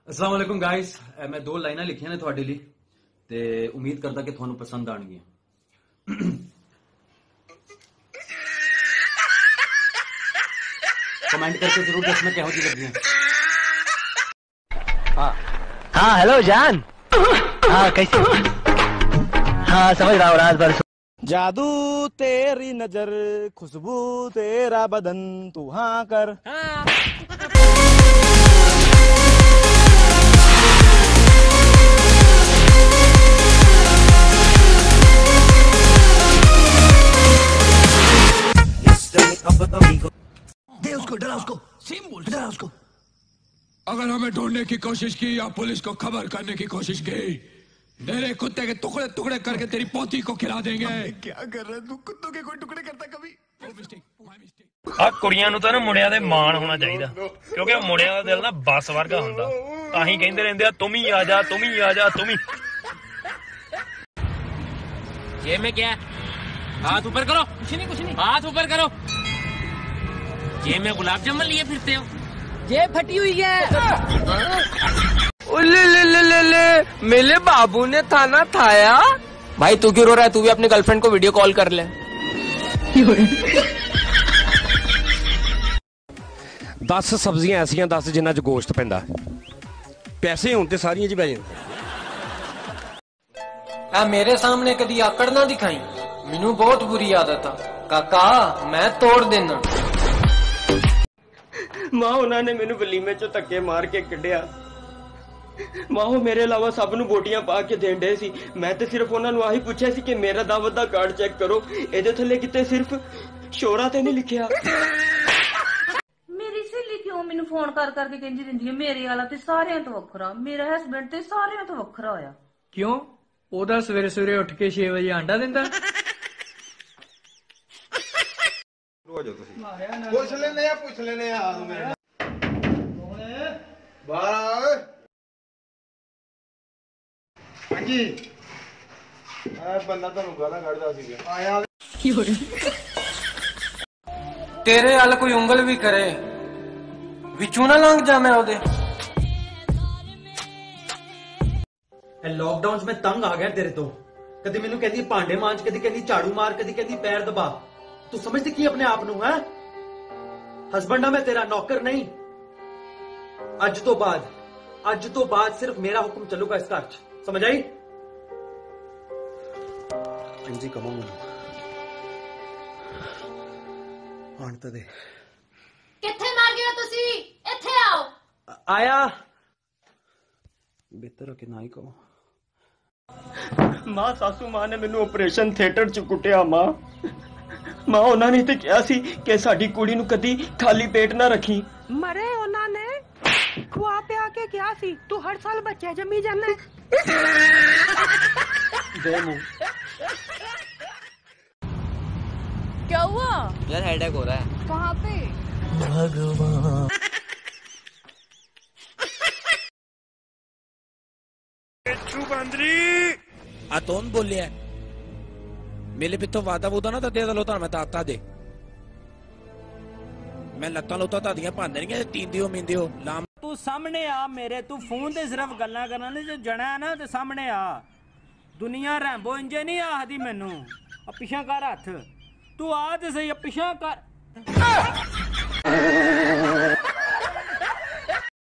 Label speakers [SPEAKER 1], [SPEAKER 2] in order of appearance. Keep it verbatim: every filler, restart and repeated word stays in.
[SPEAKER 1] अस्सलाम वालेकुम गाइस, मैं दो लाइना लिखियां ने तुहाडे लिए ते उम्मीद करदा कि तुहानू पसंद आणगियां। कमेंट करके जरूर दसना किहो जी लगियां।
[SPEAKER 2] हाँ हाँ हेलो जान। हाँ कैसे? हाँ समझ रहा हूँ रात भर।
[SPEAKER 3] जादू तेरी नजर, खुशबू तेरा बदन, तू हाँ कर। हाँ।
[SPEAKER 2] दे उसको, डरा उसको, सेम बोल, डरा उसको।
[SPEAKER 4] अगर हमें ढूंढने की कोशिश की या पुलिस को खबर करने की कोशिश की, मेरे कुत्ते के टुकड़े टुकड़े करके तेरी पोती को खिला देंगे।
[SPEAKER 3] क्या कर रहा है तू? कुत्तों के कोई टुकड़े करता कभी?
[SPEAKER 5] ਆ ਕੁੜੀਆਂ ਨੂੰ ਤਾਂ ਨਾ ਮੁੰਡਿਆਂ ਦੇ ਮਾਣ ਹੋਣਾ ਚਾਹੀਦਾ, ਕਿਉਂਕਿ ਮੁੰਡਿਆਂ ਦਾ ਦਿਲ ਨਾ ਬੱਸ ਵਰਗਾ ਹੁੰਦਾ, ਤਾਂ ਹੀ ਕਹਿੰਦੇ ਰਹਿੰਦੇ ਆ ਤੁਮ ਹੀ ਆ ਜਾ ਤੁਮ ਹੀ ਆ ਜਾ ਤੁਮ ही।
[SPEAKER 6] ये में क्या? हाथ ऊपर करो। कुछ नहीं कुछ नहीं, हाथ ऊपर करो। ये में गुलाब जामुन लिए फिरते हो?
[SPEAKER 7] ये फटी हुई है।
[SPEAKER 8] ले ले ले ले ले मेरे बाबू ने थाना थाया।
[SPEAKER 7] भाई तू क्यों रो रहा है? तू भी अपनी गर्लफ्रेंड को वीडियो कॉल कर ले।
[SPEAKER 3] दस सब्जियां ऐसियां दस जिन्हां च गोश्त पैंदा, पैसे होण ते सारियां च पै जांदे।
[SPEAKER 8] आ मेरे सामने कदी आकड़ ना दिखाई, मैनू बहुत बुरी आदत आ काका, मैं तोड़ देना।
[SPEAKER 9] मां उन्होंने मैनू वलीमे चो धक्के मार के कढ़िया। मां मेरे अलावा सब नू बोटियां पा के देण डे सी। मैं ते सिर्फ उन्हां नू आही पुछया सी कि मेरा दावत दा कार्ड चेक करो, इहदे थल्ले किते सिर्फ शोरा ते नहीं लिखिया।
[SPEAKER 10] मेरी सहेली क्यों मैनू फोन कर करके कहंदी रहिंदी है मेरे वाला ते सारियां तो वखरा, मेरा हस्बैंड ते सारियां तो वखरा होया।
[SPEAKER 9] क्यों? ओदा सवेरे सवेरे उठ के छे बजे आंडा दिंदा।
[SPEAKER 11] पुछ लेने आ पुछ लेने आ बाहर। हाँ जी बंदा तुहानू गालां कढदा सी आया।
[SPEAKER 8] तेरे अल कोई उंगल भी करे विचू ना लंघ जा मैं ओदे।
[SPEAKER 1] लॉकडाउन में तंग आ गया तेरे तो। कदी मैनू कहती भांडे मांज, कदी कहती झाड़ू मार, कदी कहती पैर दबा। तू समझती की अपने आप नू है? हस्बैंड आ मैं तेरा, नौकर नहीं। अज तो बाद अज तो बाद सिर्फ मेरा हुक्म चलूगा इस घर च, समझ आई?
[SPEAKER 3] इंजी कमाऊंगा आण तो दे।
[SPEAKER 10] किथे मार गए तुसी? इथे आओ।
[SPEAKER 1] आया
[SPEAKER 3] बेहतर हो कि ना ही कहो।
[SPEAKER 9] मां सासू मां ने मैनू ऑपरेशन थिएटर च कुटिया। मां मां उन्होंने ते कहा सी कि साडी कुड़ी नू कदी खाली पेट ना रखी।
[SPEAKER 7] मरे उन्होंने खुआ पिया के क्या सी? तू हर साल बच्चे जमी जाना है।
[SPEAKER 9] दे मुंह।
[SPEAKER 7] क्या हुआ?
[SPEAKER 2] यार हेडेक हो रहा है।
[SPEAKER 7] कहाँ पे?
[SPEAKER 2] भगवान
[SPEAKER 3] आतोन बोलिया मेले पिछों वादा वूदा ना दे लो मैं दाता दे। मैं लत्तां लुत्तां तादियां भांदे नहीं तीन दियो मींदे हो लाम।
[SPEAKER 6] तू सामने आ मेरे, तू फोन ते सिर्फ गल्लां करना ने, जो जना है ना ते सामने आ। दुनिया रैंबो इंजे नहीं आखदी मैनू। पिछा कर हथ, तू आ ते सही पिछा कर।